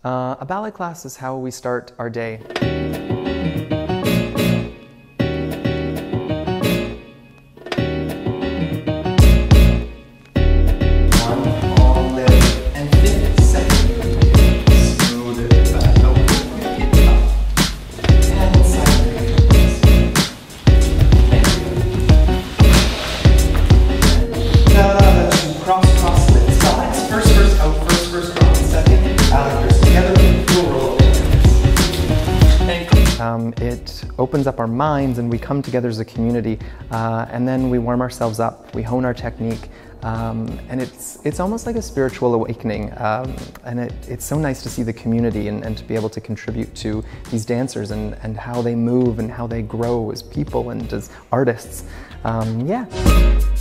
A ballet class is how we start our day. It opens up our minds and we come together as a community, and then we warm ourselves up, we hone our technique, and it's almost like a spiritual awakening, and it's so nice to see the community and to be able to contribute to these dancers and how they move and how they grow as people and as artists. Yeah.